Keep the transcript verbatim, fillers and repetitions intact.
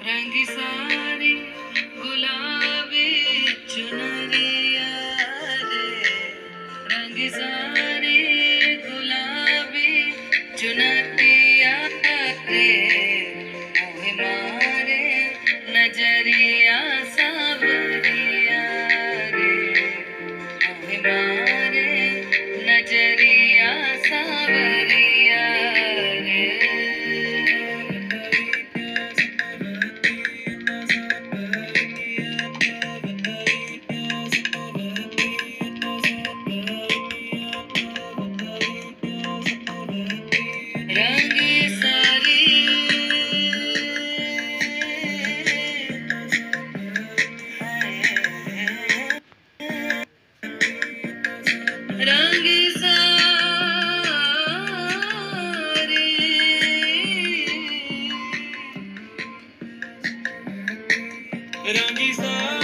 रंग सारी गुलाबी चुनरिया रे, रंग सारी गुलाबी चुनरिया रे, मोहे मारे नजरिया सावरिया रे, मोहे मारे नजरिया सावरिया रे। रंग सारी रंग सारी रंग सारी